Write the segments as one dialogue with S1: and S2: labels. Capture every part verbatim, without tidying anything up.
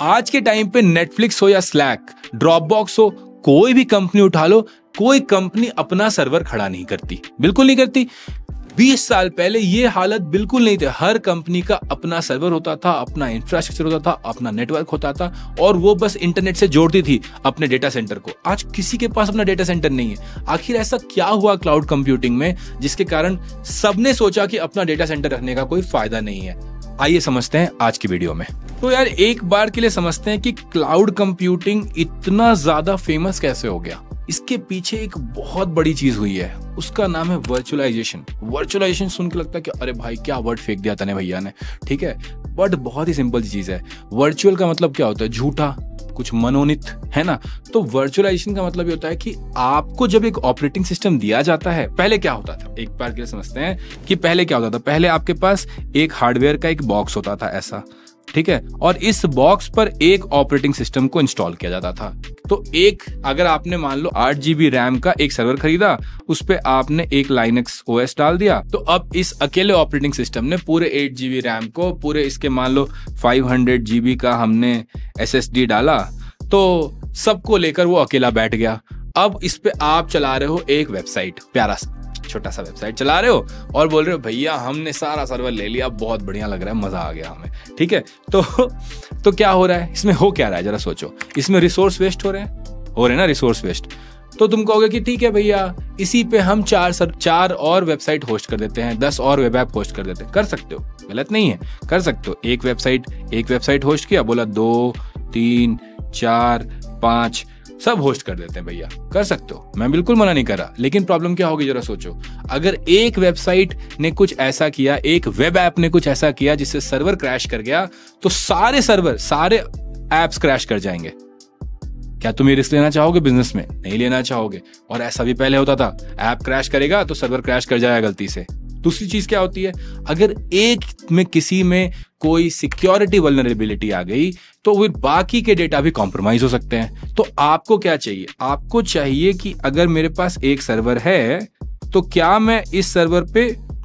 S1: आज के टाइम पे नेटफ्लिक्स हो या स्लैक, ड्रॉपबॉक्स हो, कोई भी कंपनी उठा लो, कोई कंपनी अपना सर्वर खड़ा नहीं करती, बिल्कुल नहीं करती। बीस साल पहले ये हालत बिल्कुल नहीं थी। हर कंपनी का अपना सर्वर होता था, अपना इंफ्रास्ट्रक्चर होता था, अपना नेटवर्क होता था, और वो बस इंटरनेट से जोड़ती थी अपने डेटा सेंटर को। आज किसी के पास अपना डेटा सेंटर नहीं है। आखिर ऐसा क्या हुआ क्लाउड कंप्यूटिंग में जिसके कारण सबने सोचा कि अपना डेटा सेंटर रखने का कोई फायदा नहीं है? आइए समझते हैं आज की वीडियो में। तो यार एक बार के लिए समझते हैं कि क्लाउड कंप्यूटिंग इतना ज्यादा फेमस कैसे हो गया। इसके पीछे एक बहुत बड़ी चीज हुई है, उसका नाम है वर्चुअलाइजेशन। वर्चुअलाइजेशन सुन के लगता है कि अरे भाई क्या वर्ड फेंक दिया तने भैया ने, ठीक है, बट बहुत ही सिंपल चीज है। वर्चुअल का मतलब क्या होता है? झूठा, कुछ मनोनीत, है ना। तो वर्चुअलाइजेशन का मतलब ये होता है कि आपको जब एक ऑपरेटिंग सिस्टम दिया जाता है, पहले क्या होता था, एक बार के लिए समझते हैं कि पहले क्या होता था। पहले आपके पास एक हार्डवेयर का एक बॉक्स होता था ऐसा, ठीक है, और इस बॉक्स पर एक ऑपरेटिंग सिस्टम को इंस्टॉल किया जाता था। तो एक, अगर आपने मान लो आठ जीबी रैम का एक सर्वर खरीदा, उस पे आपने एक लाइनक्स ओएस डाल दिया, तो अब इस अकेले ऑपरेटिंग सिस्टम ने पूरे आठ जीबी रैम को, पूरे इसके मान लो पाँच सौ जीबी का हमने एसएसडी डाला, तो सबको लेकर वो अकेला बैठ गया। अब इस पे आप चला रहे हो एक वेबसाइट, प्यारा सा छोटा सा वेबसाइट चला रहे हो और बोल रहे हो भैया हमने सारा सर्वर ले लिया, बहुत बढ़िया लग रहा है, मजा आ गया हमें, ठीक है। तो तो क्या हो रहा है इसमें? हो क्या रहा है जरा सोचो। इसमें रिसोर्स वेस्ट हो रहे हैं, हो रहे हैं ना रिसोर्स वेस्ट। तो तुम कहोगे कि ठीक है भैया, इसी पे हम चार सर, चार और वेबसाइट होस्ट कर देते हैं, दस और वेब ऐप होस्ट कर देते हैं। कर सकते हो, गलत नहीं है, कर सकते हो। एक वेबसाइट एक वेबसाइट होस्ट किया, बोला दो तीन चार पांच सब होस्ट कर देते हैं भैया, कर सकते हो, मैं बिल्कुल मना नहीं कर रहा। लेकिन प्रॉब्लम क्या होगी जरा सोचो। अगर एक वेबसाइट ने कुछ ऐसा किया, एक वेब ऐप ने कुछ ऐसा किया जिससे सर्वर क्रैश कर गया, तो सारे सर्वर, सारे एप्स क्रैश कर जाएंगे। क्या तुम ये रिस्क लेना चाहोगे बिजनेस में? नहीं लेना चाहोगे। और ऐसा भी पहले होता था, ऐप क्रैश करेगा तो सर्वर क्रैश कर जाएगा गलती से। दूसरी चीज क्या होती है, अगर एक में किसी में कोई सिक्योरिटी वल्नरेबिलिटी आ गई तो फिर बाकी के डेटा भी कॉम्प्रोमाइज हो सकते हैं। तो आपको क्या चाहिए? आपको चाहिए कि अगर मेरे पास एक सर्वर है तो क्या मैं इस सर्वर पे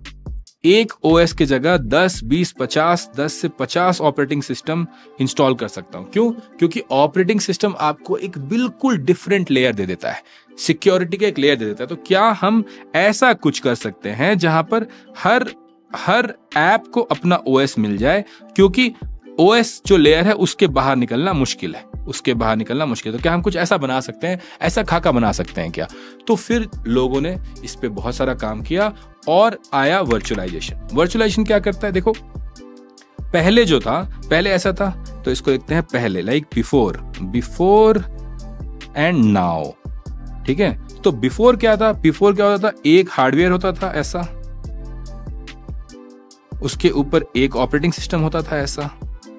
S1: एक ओएस की जगह दस, बीस, पचास, दस से पचास ऑपरेटिंग सिस्टम इंस्टॉल कर सकता हूं। क्यों? क्योंकि ऑपरेटिंग सिस्टम आपको एक बिल्कुल डिफरेंट लेयर दे देता है, सिक्योरिटी का एक लेयर दे देता है। तो क्या हम ऐसा कुछ कर सकते हैं जहां पर हर हर ऐप को अपना ओएस मिल जाए? क्योंकि ओएस जो लेयर है उसके बाहर निकलना मुश्किल है, उसके बाहर निकलना मुश्किल है। तो क्या हम कुछ ऐसा बना सकते हैं, ऐसा खाका बना सकते हैं क्या? तो फिर लोगों ने इस पे बहुत सारा काम किया और आया वर्चुअलाइजेशन। वर्चुअलाइजेशन क्या करता है? देखो, पहले जो था, पहले ऐसा था, तो इसको देखते हैं पहले, like before, before and now, ठीक है। तो बिफोर क्या था? बिफोर क्या होता था? एक हार्डवेयर होता था ऐसा, उसके ऊपर एक ऑपरेटिंग सिस्टम होता था ऐसा,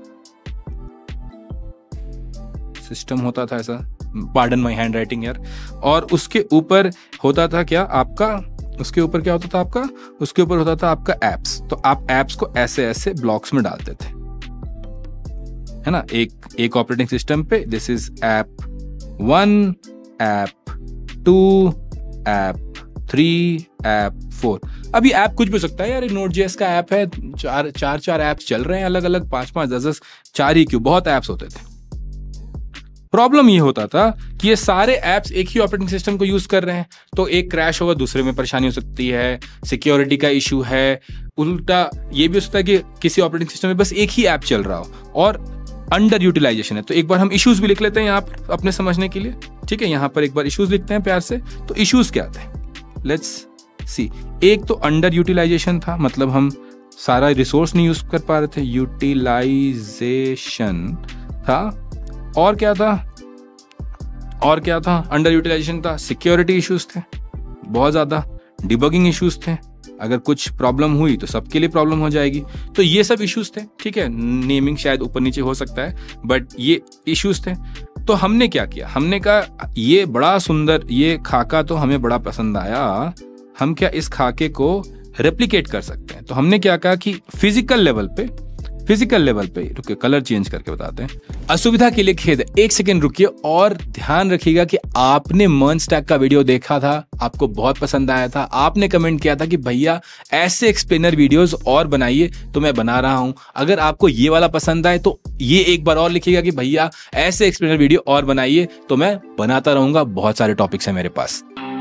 S1: सिस्टम होता था ऐसा, पार्डन माय हैंड राइटिंग यार, और उसके ऊपर होता था क्या आपका, उसके ऊपर क्या होता था आपका, उसके ऊपर होता था आपका एप्स। तो आप एप्स को ऐसे ऐसे ब्लॉक्स में डालते थे, है ना, एक एक ऑपरेटिंग सिस्टम पे। This is app one, app two, app three, app four. अभी ऐप कुछ भी हो सकता है यार, नोट जेएस का ऐप है, चार चार चार ऐप्स चल रहे हैं अलग अलग, पांच पांच दस दस, चार ही क्यों, बहुत ऐप्स होते थे। प्रॉब्लम ये होता था कि ये सारे ऐप्स एक ही ऑपरेटिंग सिस्टम को यूज कर रहे हैं, तो एक क्रैश होगा, दूसरे में परेशानी हो सकती है, सिक्योरिटी का इशू है। उल्टा ये भी हो सकता है कि किसी ऑपरेटिंग सिस्टम में बस एक ही ऐप चल रहा हो और अंडर यूटिलाइजेशन है। तो एक बार हम इश्यूज भी लिख लेते हैं यहाँ पर अपने समझने के लिए, ठीक है। यहाँ पर एक बार इश्यूज लिखते हैं प्यार से। तो इश्यूज क्या आते हैं, लेट्स सी। एक तो अंडर यूटिलाइजेशन था, मतलब हम सारा रिसोर्स नहीं यूज कर पा रहे थे, यूटिलाइजेशन था। और क्या था, और क्या था? अंडर यूटिलाइजेशन था, सिक्योरिटी इश्यूज थे बहुत ज्यादा, डिबगिंग इश्यूज थे, अगर कुछ प्रॉब्लम हुई तो सबके लिए प्रॉब्लम हो जाएगी। तो ये सब इश्यूज थे, ठीक है। नेमिंग शायद ऊपर नीचे हो सकता है, बट ये इश्यूज थे। तो हमने क्या किया, हमने कहा ये बड़ा सुंदर, ये खाका तो हमें बड़ा पसंद आया, हम क्या इस खाके को रेप्लिकेट कर सकते हैं। तो हमने क्या कहा कि फिजिकल लेवल पे फिजिकल लेवल पे, रुकिए कलर चेंज करके बताते हैं। असुविधा के लिए खेद है, एक सेकेंड रुकिए और ध्यान रखिएगा कि आपने मर्न स्टैक का वीडियो देखा था, आपको बहुत पसंद आया था, आपने कमेंट किया था कि भैया ऐसे एक्सप्लेनर वीडियोस और बनाइए, तो मैं बना रहा हूं। अगर आपको ये वाला पसंद आए तो ये एक बार और लिखिएगा कि भैया ऐसे एक्सप्लेनर वीडियो और बनाइए, तो मैं बनाता रहूंगा। बहुत सारे टॉपिक्स हैं मेरे पास।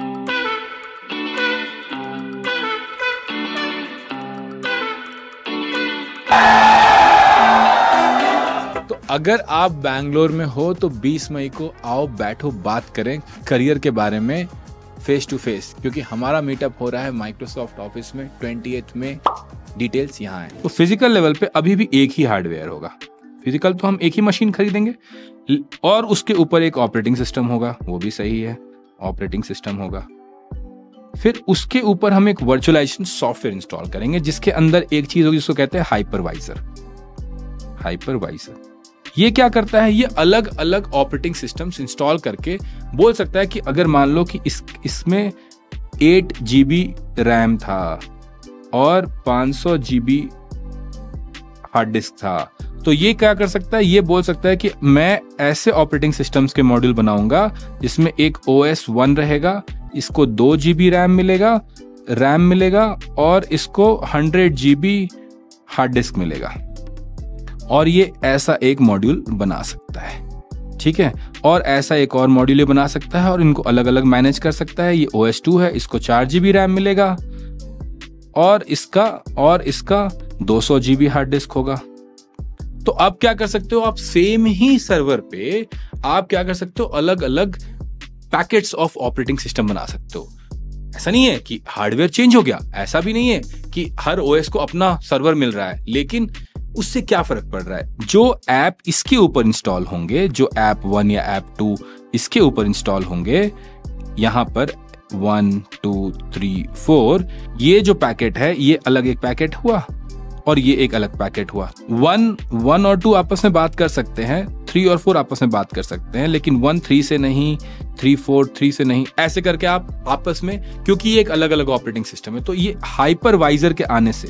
S1: तो अगर आप बैंगलोर में हो तो बीस मई को आओ, बैठो, बात करें करियर के बारे में फेस टू फेस, क्योंकि हमारा मीटअप हो रहा है माइक्रोसॉफ्ट ऑफिस में अट्ठाईस में। डिटेल्स यहाँ है। तो फिजिकल लेवल पे अभी भी एक ही हार्डवेयर होगा। फिजिकल तो हम एक ही मशीन खरीदेंगे और उसके ऊपर एक ऑपरेटिंग सिस्टम होगा, वो भी सही है, ऑपरेटिंग सिस्टम होगा। फिर उसके ऊपर हम एक वर्चुअलाइजेशन सॉफ्टवेयर इंस्टॉल करेंगे जिसके अंदर एक चीज होगी जिसको कहते हैं हाइपरवाइजर। हाइपरवाइजर ये क्या करता है? ये अलग अलग ऑपरेटिंग सिस्टम्स इंस्टॉल करके बोल सकता है कि अगर मान लो कि इस इसमें एट जीबी रैम था और पाँच सौ जीबी हार्ड डिस्क था, तो ये क्या कर सकता है? ये बोल सकता है कि मैं ऐसे ऑपरेटिंग सिस्टम्स के मॉड्यूल बनाऊंगा जिसमें एक ओ एस वन रहेगा, इसको दो जीबी रैम मिलेगा रैम मिलेगा और इसको हंड्रेड जीबी हार्ड डिस्क मिलेगा, और ये ऐसा एक मॉड्यूल बना सकता है। ठीक है, और ऐसा एक और मॉड्यूल बना सकता है और इनको अलग अलग मैनेज कर सकता है। ये ओ एस टू है, इसको चार जीबी रैम मिलेगा और इसका और इसका दो सौ जीबी हार्ड डिस्क होगा। तो आप क्या कर सकते हो? आप सेम ही सर्वर पे आप क्या कर सकते हो? अलग अलग पैकेट्स ऑफ ऑपरेटिंग सिस्टम बना सकते हो। ऐसा नहीं है कि हार्डवेयर चेंज हो गया, ऐसा भी नहीं है कि हर ओएस को अपना सर्वर मिल रहा है, लेकिन उससे क्या फर्क पड़ रहा है? जो ऐप इसके ऊपर इंस्टॉल होंगे, जो ऐप वन या ऐप टू इसके ऊपर इंस्टॉल होंगे, यहां पर वन टू थ्री फोर, ये जो पैकेट है ये अलग एक पैकेट हुआ और ये एक अलग पैकेट हुआ। वन वन और टू आपस में बात कर सकते हैं, थ्री और फोर आपस में बात कर सकते हैं, लेकिन वन थ्री से नहीं, थ्री फोर थ्री से नहीं, ऐसे करके आप आपस में, क्योंकि ये एक अलग अलग ऑपरेटिंग सिस्टम है। तो ये हाइपरवाइजर के आने से,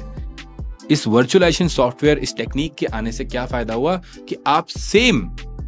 S1: इस वर्चुअलाइजेशन सॉफ्टवेयर, इस टेक्निक के आने से क्या फायदा हुआ कि आप सेम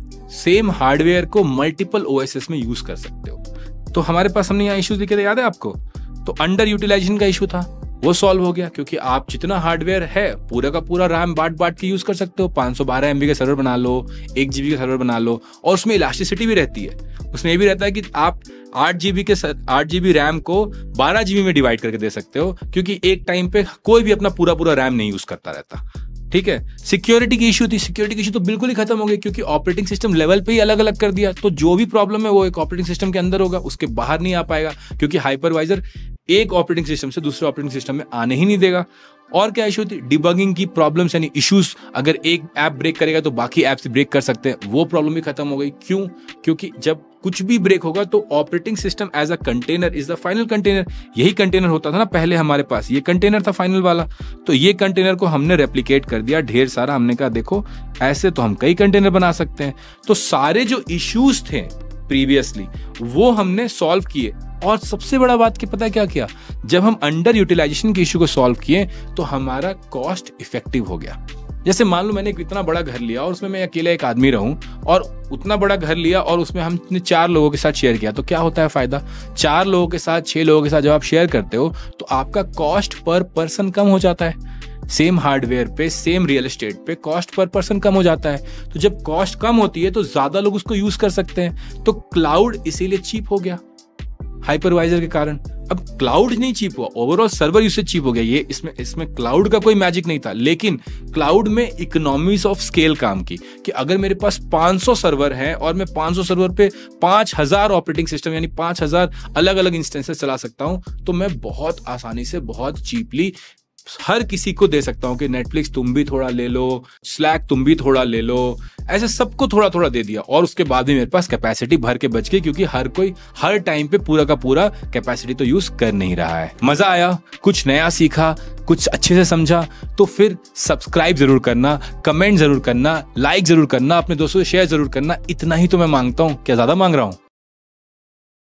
S1: सेम हार्डवेयर को मल्टीपल ओएसएस में यूज कर सकते हो। तो हमारे पास हमने यहाँ इश्यूज लिखे थे, याद है आपको? तो अंडर यूटिलाइजेशन का इशू था, वो सॉल्व हो गया, क्योंकि आप जितना हार्डवेयर है पूरा का पूरा रैम बांट बांट के यूज कर सकते हो। पाँच सौ बारह एमबी का सर्वर बना लो, एक जीबी का सर्वर बना लो, और उसमें इलास्टिसिटी भी रहती है। उसमें ये भी रहता है कि आप आठ जीबी के आठ जीबी रैम को बारह जीबी में डिवाइड करके दे सकते हो, क्योंकि एक टाइम पे कोई भी अपना पूरा पूरा रैम नहीं यूज करता रहता। ठीक है, सिक्योरिटी की इशू थी, सिक्योरिटी की इशू तो बिल्कुल ही खत्म हो गई, क्योंकि ऑपरेटिंग सिस्टम लेवल पे ही अलग अलग कर दिया। तो जो भी प्रॉब्लम है वो एक ऑपरेटिंग सिस्टम के अंदर होगा, उसके बाहर नहीं आ पाएगा, क्योंकि हाइपरवाइजर एक ऑपरेटिंग सिस्टम से दूसरे ऑपरेटिंग सिस्टम में आने ही नहीं देगा। और क्या इशू थी? डिबगिंग की प्रॉब्लम्स, यानी इश्यूज, अगर एक ऐप ब्रेक करेगा तो बाकी ऐप्स ब्रेक कर सकते हैं, वो प्रॉब्लम भी खत्म हो गई। क्यों? क्योंकि जब कुछ भी ब्रेक होगा तो operating system as a container is the final container. यही कंटेनर होता था ना पहले हमारे पास, ये कंटेनर था फाइनल वाला। तो ये कंटेनर को हमने रेप्लिकेट कर दिया ढेर सारा। हमने कहा देखो ऐसे तो हम कई कंटेनर बना सकते हैं। तो सारे जो इश्यूज थे प्रीवियसली वो हमने सॉल्व किए। और सबसे बड़ा बात की पता है क्या किया? जब हम अंडर यूटिलाइजेशन के इश्यू को सॉल्व किए तो हमारा कॉस्ट इफेक्टिव हो गया। जैसे मान लो मैंने एक इतना बड़ा घर लिया और उसमें मैं अकेला एक आदमी रहूं, और उतना बड़ा घर लिया और उसमें हमने चार लोगों के साथ शेयर किया, तो क्या होता है फायदा? चार लोगों के साथ, छह लोगों के साथ जब आप शेयर करते हो तो आपका कॉस्ट पर पर्सन कम हो जाता है। सेम हार्डवेयर पे, सेम रियल एस्टेट पे कॉस्ट पर पर्सन कम हो जाता है। तो जब कॉस्ट कम होती है तो ज्यादा लोग उसको यूज कर सकते हैं। तो क्लाउड इसीलिए चीप हो गया हाइपरवाइजर के कारण। अब क्लाउड नहीं चीप हुआ, ओवरऑल सर्वर यूसेज चीप हो गया। ये इसमें इसमें क्लाउड का कोई मैजिक नहीं था, लेकिन क्लाउड में इकोनॉमीज ऑफ स्केल काम की, कि अगर मेरे पास पाँच सौ सर्वर हैं और मैं पाँच सौ सर्वर पे पाँच हज़ार ऑपरेटिंग सिस्टम यानी पाँच हज़ार अलग अलग इंस्टेंसेस चला सकता हूं, तो मैं बहुत आसानी से, बहुत चीपली हर किसी को दे सकता हूं कि नेटफ्लिक्स तुम भी थोड़ा ले लो, स्लैक तुम भी थोड़ा ले लो, ऐसे सबको थोड़ा थोड़ा दे दिया। और उसके बाद भी मेरे पास कैपेसिटी भर के बच गई, क्योंकि हर कोई हर टाइम पे पूरा का पूरा कैपेसिटी तो यूज कर नहीं रहा है। मजा आया, कुछ नया सीखा, कुछ अच्छे से समझा, तो फिर सब्सक्राइब जरूर करना, कमेंट जरूर करना, लाइक जरूर करना, अपने दोस्तों से शेयर जरूर करना। इतना ही तो मैं मांगता हूं, क्या ज्यादा मांग रहा हूं?